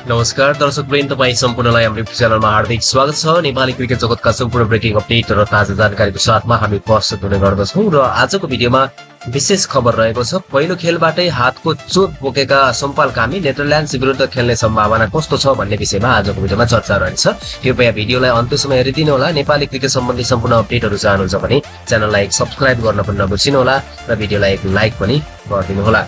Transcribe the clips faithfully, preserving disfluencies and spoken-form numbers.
नमस्कार दर्शकवृन्द, तपाईँ सम्पूर्णलाई हाम्रो युट्युब च्यानलमा हार्दिक स्वागत छ। नेपाली क्रिकेट जगतका सम्पूर्ण ब्रेकिङ अपडेट र ताजा जानकारीको साथमा हामी प्रस्तुत हुने गर्दछौँ र आजको भिडियोमा विशेष खबर रहेको छ। पहिलो खेलबाटै हातको चोट बोकेका सोमपाल कामी नेदरल्यान्ड्स विरुद्ध खेल्ने सम्भावना कस्तो छ भन्ने विषयमा आजको भिडियोमा चर्चा रहेछ। कृपया भिडियोलाई अन्त्यसम्म हेरिदिनु होला। नेपाली क्रिकेट सम्बन्धी सम्पूर्ण अपडेटहरू चाहनुहुन्छ भने च्यानललाई सब्स्क्राइब गर्न पनि नबिर्सिनु होला र भिडियोलाई एक लाइक पनि गरिदिनु होला।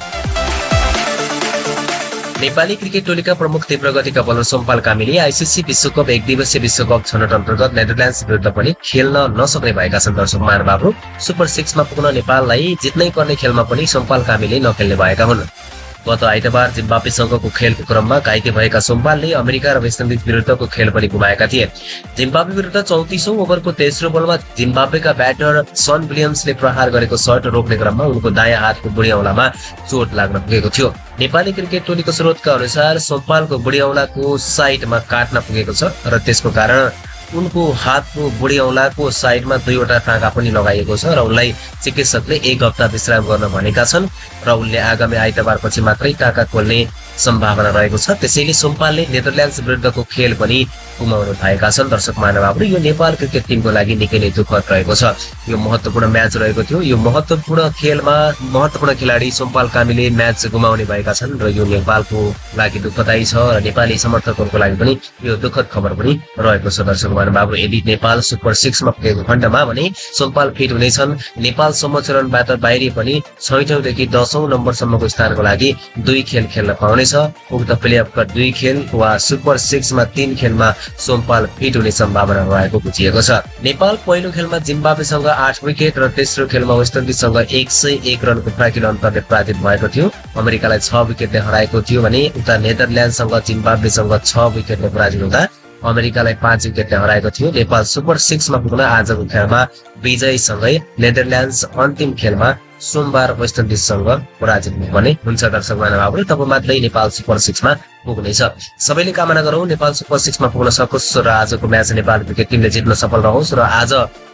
नेपाली क्रिकेट टोलीका प्रमुख तीव्र गतिका बलर सोमपाल कामीले आइसिसी विश्वकप एक दिवसीय विश्वकप छनौट अन्तर्गत नेदरल्यान्ड्स विरुद्ध पनि खेल्न नसक्ने भएका छन्। दर्शक महानुभावहरू, सुपर सिक्समा पुग्न नेपाललाई जित्नै पर्ने खेलमा पनि सोमपाल कामीले नखेल्ने भएका हुन्। गत आइतबार जिम्बाब्वेसँगको खेलको क्रममा घाइते भएका सोमपालले अमेरिका र वेस्ट इन्डिज विरुद्धको खेल पनि गुमाएका थिए। जिम्बाब्वे विरुद्ध चौतिसौं ओभरको तेस्रो बलमा जिम्बाब्वेका ब्याटर सन विलियम्सले प्रहार गरेको सर्ट रोक्ने क्रममा उनको दायाँ हातको बुढी औँलामा चोट लाग्न पुगेको थियो। नेपाली क्रिकेट टोलीको स्रोतका अनुसार सोमपालको बुढी औँलाको साइडमा काट्न पुगेको छ र त्यसको कारण उनको हातको बुढी औँलाको साइडमा दुईवटा टाँका पनि लगाइएको छ र उनलाई चिकित्सकले एक हप्ता विश्राम गर्न भनेका छन् र उनले आगामी आइतबार पछि मात्रै टाँका खोल्ने सम्भावना रहेको छ। त्यसैले सोमपालले नेदरल्यान्ड्स विरुद्धको खेल पनि गुमाउनु भएका छन्। दर्शक महानुभावहरू, यो नेपाल क्रिकेट टिमको लागि निकै नै दुःखद रहेको छ। यो महत्त्वपूर्ण म्याच रहेको थियो। यो महत्त्वपूर्ण खेलमा महत्त्वपूर्ण खेलाडी सोमपाल कामीले म्याच गुमाउने भएका छन् र यो नेपालको लागि दुःखदायी छ र नेपाली समर्थकहरूको लागि पनि यो दुःखद खबर पनि रहेको छ। दर्शक महानुभावहरू, यदि नेपाल सुपर सिक्समा पुगेको खण्डमा भने सोमपाल फिट हुनेछन्। नेपाल समचरणबाट बाहिरी पनि छैठौँदेखि दसौं नम्बरसम्मको स्थानको लागि दुई खेल खेल्न पाउनेछ। उक्त प्लेअफका दुई खेल वा सुपर सिक्समा तीन खेलमा सोमपाल फिट हुने सम्भावना रहेको बुझिएको छ। नेपाल पहिलो खेलमा जिम्बाब्वेसँग आठ विकेट र तेस्रो खेलमा वेस्ट इन्डिजसँग एक सय एक रनको फ्राकिलो अन्तरले पराजित भएको थियो। अमेरिकालाई छ विकेटले हराएको थियो भने उता नेदरल्यान्डसँग जिम्बाब्वेसँग छ विकेटले पराजित हुँदा अमेरिकालाई पाँच विकेटले हराएको थियो। नेपाल सुपर सिक्समा पुग्न आजको खेलमा विजयसँगै नेदरल्यान्ड्स अन्तिम खेलमा सोमबार वेस्ट इन्डिजसँग पराजित हुने हुन्छ। दर्शक महानुभावहरू, तब मात्रै नेपाल सुपर सिक्समा पुग्नेछ। सबैले कामना गरौँ नेपाल सुपर सिक्समा पुग्न सकोस् र आजको म्याच नेपाल क्रिकेट टिमले जित्न सफल रहोस् र आज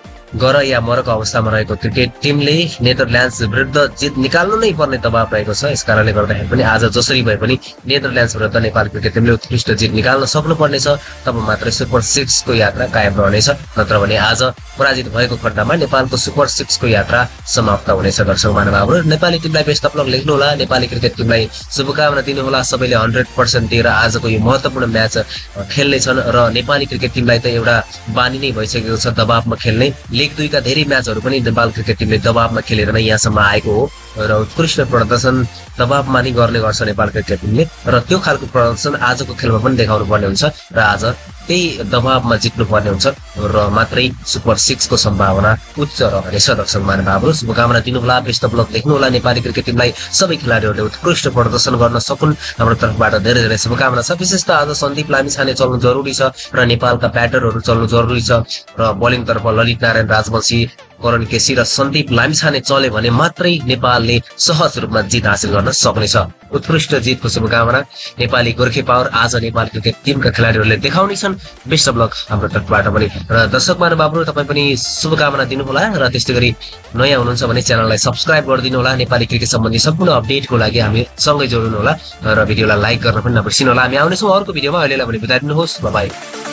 गर या मरको अवस्थामा रहेको क्रिकेट टिमले नेदरल्यान्ड्स विरुद्ध जित निकाल्नु नै पर्ने दबाव रहेको छ। यस कारणले गर्दाखेरि पनि आज जसरी भए पनि नेदरल्यान्ड्स विरुद्ध नेपाल क्रिकेट टिमले उत्कृष्ट जित निकाल्न सक्नुपर्नेछ। तब मात्रै सुपर सिक्सको यात्रा कायम रहनेछ। नत्र भने आज पराजित भएको खण्डमा नेपालको सुपर सिक्सको यात्रा समाप्त हुनेछ। दर्शक महानुभावहरू, नेपाली टिमलाई बेस्ट अफ लक लेख्नु होला। नेपाली क्रिकेट टिमलाई शुभकामना दिनु होला। सबैले हन्ड्रेड पर्सेन्ट दिएर आजको यो महत्त्वपूर्ण म्याच खेल्नेछन् र नेपाली क्रिकेट टिमलाई त एउटा बानी नै भइसकेको छ दबावमा खेल्ने। लिग दुईका धेरै म्याचहरू पनि नेपाल क्रिकेट टिमले दबावमा खेलेर नै यहाँसम्म आएको हो र उत्कृष्ट प्रदर्शन दबावमा नै गर्ने गर्छ नेपाल क्रिकेट टिमले र त्यो खालको प्रदर्शन आजको खेलमा पनि देखाउनु पर्ने हुन्छ र आज त्यही दबावमा जित्नु पर्ने हुन्छ र मात्रै सुपर सिक्सको सम्भावना उच्च रहनेछ। दर्शक महानुभावहरू, शुभकामना दिनुहोला, बेस्ट अफ लक लेख्नु होला। नेपाली क्रिकेट टिमलाई सबै खेलाडीहरूले उत्कृष्ट प्रदर्शन गर्न सकुन्, हाम्रो तर्फबाट धेरै धेरै शुभकामना छ। विशेष त आज सन्दीप लामिछाने चल्नु जरुरी छ र नेपालका ब्याटरहरू चल्नु जरुरी छ र बलिङतर्फ ललित नारायण राजवंशी, करण केसी र सन्दीप लामिछाने चले भने मात्रै नेपालले सहज रूपमा जित हासिल गर्न सक्नेछ। उत्कृष्ट जितको शुभकामना। नेपाली गोर्खे पावर आज नेपाल क्रिकेट टिमका खेलाडीहरूले देखाउनेछन्। बेस्ट अफ लक हाम्रो तर्फबाट पनि। र दर्शक महानुभावहरू, तपाईँ पनि शुभकामना दिनुहोला र त्यस्तै गरी नयाँ हुनुहुन्छ भने च्यानललाई सब्स्क्राइब गरिदिनु होला। नेपाली क्रिकेट सम्बन्धी सम्पूर्ण अपडेटको लागि हामी सँगै जोड्नु होला र भिडियोलाई लाइक गर्न पनि नबिर्सिनु होला। हामी आउनेछौँ अर्को भिडियोमा। अहिलेलाई पनि बिदा दिनुहोस्। Bye by.